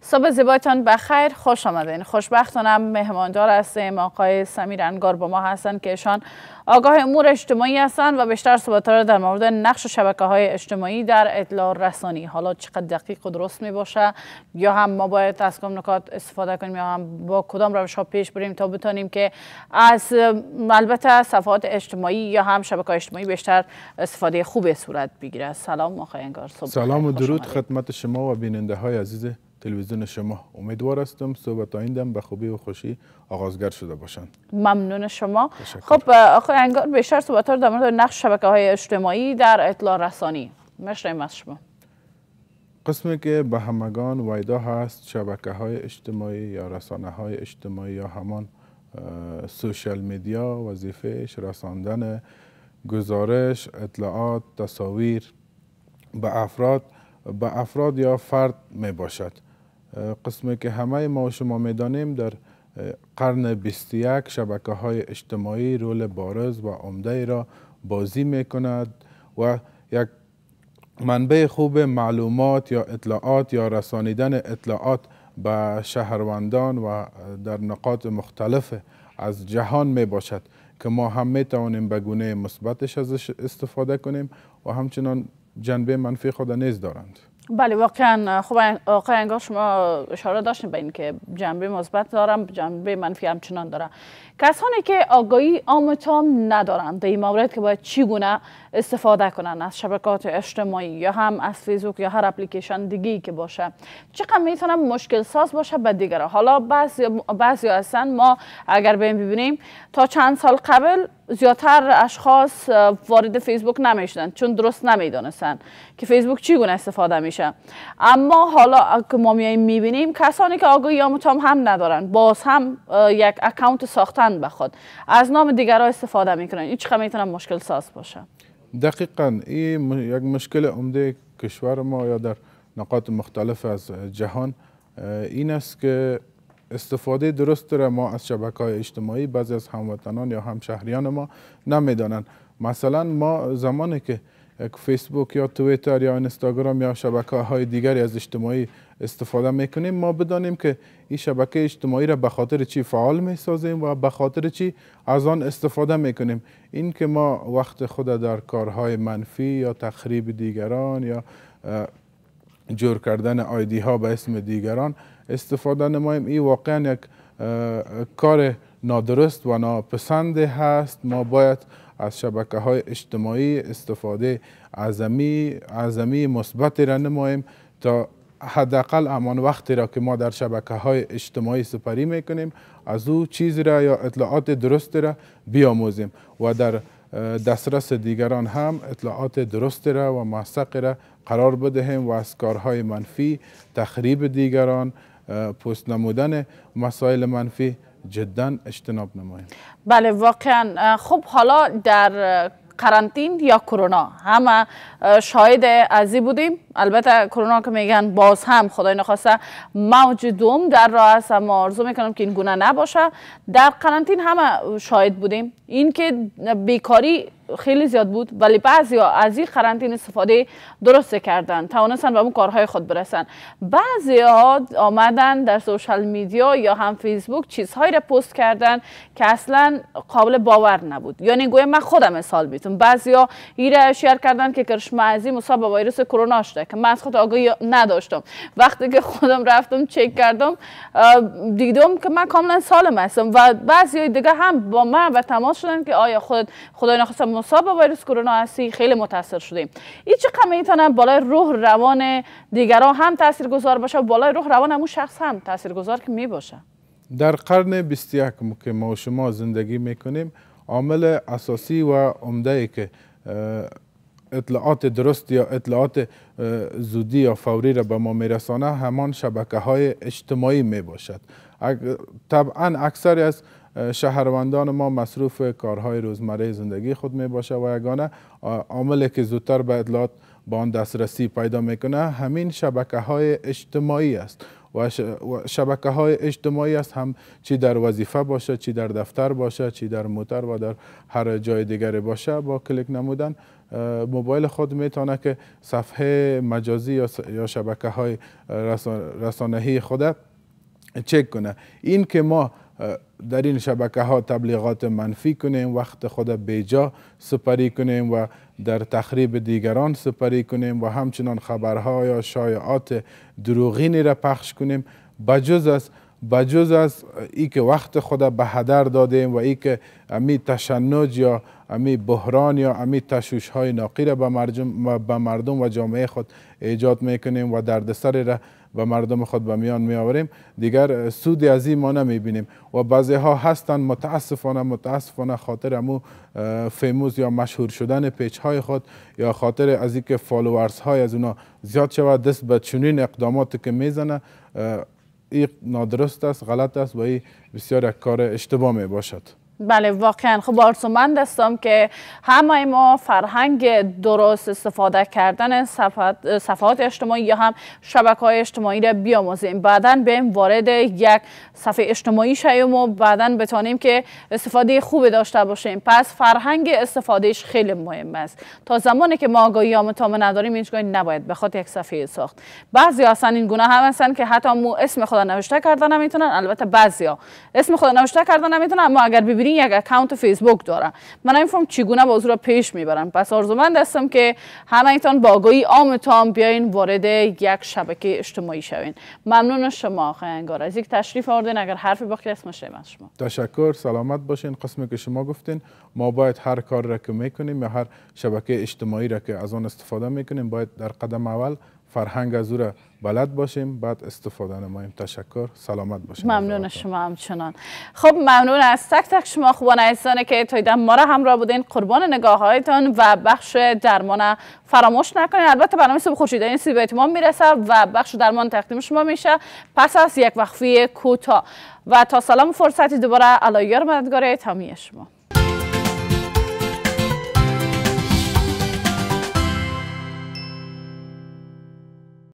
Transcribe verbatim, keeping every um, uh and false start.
صبح زیبایتان بخیر، خوش آمدین. خوشبختانم مهماندار هستیم آقای سمیر انگار با ما هستند که ایشان آگاه امور اجتماعی هستند و بیشتر صحبت را در مورد نقش شبکه‌های اجتماعی در اطلاع رسانی، حالا چقدر دقیق و درست می باشه یا هم ما باید از کدام نکات استفاده کنیم یا هم با کدام روش‌ها پیش بریم تا بتونیم که از البته صفحات اجتماعی یا هم شبکه‌های اجتماعی بیشتر استفاده خوب صورت بگیره. سلام آقای انگار. سلام و درود خدمت شما و بیننده های عزیز تلویزیون شما. امیدوار هستم صحبت آیندم به خوبی و خوشی آغازگر شده باشند. ممنون شما. خب آقای انگار بیشتر صحبت در مورد نقش شبکه‌های اجتماعی در اطلاع رسانی مشریم از شما. قسمی که به همگان ویدا هست شبکه‌های اجتماعی یا رسانه‌های اجتماعی یا همان سوشال میدیا وظیفه‌اش رساندن گزارش، اطلاعات، تصاویر به افراد به افراد یا فرد می باشد. قسمی که همه ما و شما می دانیم در قرن بیست و یک شبکه های اجتماعی رول بارز و عمده را بازی می کند و یک منبع خوب معلومات یا اطلاعات یا رسانیدن اطلاعات به شهروندان و در نقاط مختلف از جهان می باشد که ما هم می توانیم به گونه مثبتش ازش استفاده کنیم و همچنان جنبه منفی خود نیز دارند. بله واقعا. خب آقای انگار شما اشاره داشتین به این که جنبه مثبت دارم، جنبه منفی همچنان داره. کسانی که آگاهی عام تام ندارند در این مورد که باید چگونه استفاده کنند از شبکات اجتماعی یا هم از فیسبوک یا هر اپلیکیشن دیگه‌ای که باشه، چقدر میتونه مشکل ساز باشه به دیگران. حالا بعضی بعضی هستن ما اگر ببینیم تا چند سال قبل زیادتر اشخاص وارد فیسبوک نمیشدن چون درست نمیدونستن که فیسبوک چگونه استفاده میشه. اما حالا که ما میبینیم کسانی که آگاهی عام تام هم ندارن باز هم یک اکانت ساختن به خود از نام دیگران استفاده میکنن. این چقدر میتونه مشکل ساز باشه؟ دقیقاً این یک مشکل عمده کشور ما یا در نقاط مختلف از جهان این است که استفاده درست را ما از شبکه‌های اجتماعی بعضی از هموطنان یا همشهریان ما نمیدانند. مثلا ما زمانی که فیسبوک یا توییتر یا اینستاگرام یا شبکه‌های دیگری از اجتماعی استفاده میکنیم ما بدانیم که این شبکه اجتماعی را به خاطر چی فعال میسازیم و به خاطر چی از آن استفاده میکنیم. این که ما وقت خود در کارهای منفی یا تخریب دیگران یا جور کردن آیدی ها به اسم دیگران استفاده نماییم، این واقعا یک کار نادرست و ناپسند هست. ما باید از شبکه های اجتماعی استفاده اعظمی اعظمی مثبتی را نماییم تا حداقل همان وقتی را که ما در شبکه های اجتماعی سپری میکنیم از او چیزی را یا اطلاعات درست را بیاموزیم و در دسترس دیگران هم اطلاعات درست را و موثق را قرار بدهیم و از کارهای منفی، تخریب دیگران، پست نمودن مسائل منفی جدا اجتناب نماییم. بله واقعا. خب حالا در قرنطین یا کرونا همه شاهد ازی بودیم. البته کرونا که میگن باز هم خدای نخواسته موج دوم در راه است، اما آرزو میکنم که این گونه نباشه. در قرنطین همه شاهد بودیم این که بیکاری خیلی زیاد بود ولی بعضی ها از این قرنطین استفاده درست کردن توانستن به اون کارهای خود برسن. بعضی ها آمدن در سوشال میدیا یا هم فیسبوک چیزهایی را پست کردن که اصلا قابل باور نبود. یعنی گویا من خودم مثال میتونم بعضی ها ایره شیر کردن که کرشمازی مصاب به ویروس کرونا شده که من از خود آگاهی نداشتم. وقتی که خودم رفتم چک کردم دیدم که من کاملا سالم هستم و بعضی دیگه هم با من به تماس شدن که آیا خود خدای نخواسته مصاب به ویروس کرونا هستی، خیلی متاثر شدیم. این چقدر میتونه بالای روح روان دیگران هم تاثیرگذار باشه و بالای روح روان همون شخص هم تاثیرگذار که می باشه. در قرن بیست و یک که ما و شما زندگی میکنیم عامل اساسی و عمده ای که اطلاعات درست یا اطلاعات زودی یا فوری را به ما میرسانه همان شبکه های اجتماعی می باشد. طبعا اکثری از شهروندان ما مصروف کارهای روزمره زندگی خود می باشه و یگانه عاملی که زودتر به اطلاعات با آن دسترسی پیدا میکنه همین شبکه های اجتماعی است و شبکه های اجتماعی است، هم چی در وظیفه باشه، چی در دفتر باشه، چی در موتر و در هر جای دیگری باشه، با کلیک نمودن موبایل خود میتونه که صفحه مجازی یا شبکه های رسانه‌ای خود چک کنه. این که ما در این شبکه ها تبلیغات منفی کنیم، وقت خود بیجا سپری کنیم و در تخریب دیگران سپری کنیم و همچنان خبرها یا شایعات دروغینی را پخش کنیم، بجز از بجز از ای که وقت خود به هدر دادیم و ای که امی تشنج یا امی بحران یا امی تشویش های ناقی را به مردم و جامعه خود ایجاد میکنیم و دردسر را به مردم خود به میان می آوریم، دیگر سودی از این ما نمی بینیم. و بعضی ها هستند متاسفانه متاسفانه خاطر امو فیموز یا مشهور شدن پیج های خود یا خاطر از اینکه فالوورز های از اونا زیاد شود دست به چنین اقداماتی که میزنه، این نادرست است، غلط است و این بسیار کار اشتباه می باشد. بله واقعا. خب آرزومند هستم که همه ما فرهنگ درست استفاده کردن صفحات, صفحات اجتماعی یا هم شبکه های اجتماعی را بیاموزیم، بعدا بریم وارد یک صفحه اجتماعی شویم و بعدا بتونیم که استفاده خوبی داشته باشیم. پس فرهنگ استفادهش خیلی مهم است. تا زمانی که ما آگاهی آمتامه نداریم هیچگاه نباید بخواد یک صفحه ساخت. بعضی اصلا این گونه هم هستن که حتی مو اسم خود نوشته کردن نمیتونن، البته بعضیا اسم خود نوشته کردن نمیتونن، اما اگر ببینید یک اکانت فیسبوک داره، من نمیفهم چگونه موضوع را پیش میبرن. پس آرزومند هستم که همه ایتان با آگاهی عامتان بیاین وارد یک شبکه اجتماعی شوین. ممنون شما آقای انگار از یک تشریف آوردین. اگر حرفی باقی است میشم از شما. تشکر، سلامت باشین. قسمی که شما گفتین ما باید هر کار را که میکنیم یا هر شبکه اجتماعی را که از آن استفاده میکنیم باید در قدم اول فرهنگ از او را بلد باشیم، بعد استفاده نماییم. تشکر، سلامت باشیم. ممنون شما همچنان. خب ممنون از تک تک شما خوبان عزیزانی که تا این ما را همراه بودین. قربان نگاه هایتان و بخش درمان فراموش نکنید. البته برنامه صبح خورشید این سی به اتمام میرسه و بخش درمان تقدیم شما میشه پس از یک وقفه کوتاه. و تا سلام فرصتی دوباره الهی مددگار تمامی شما.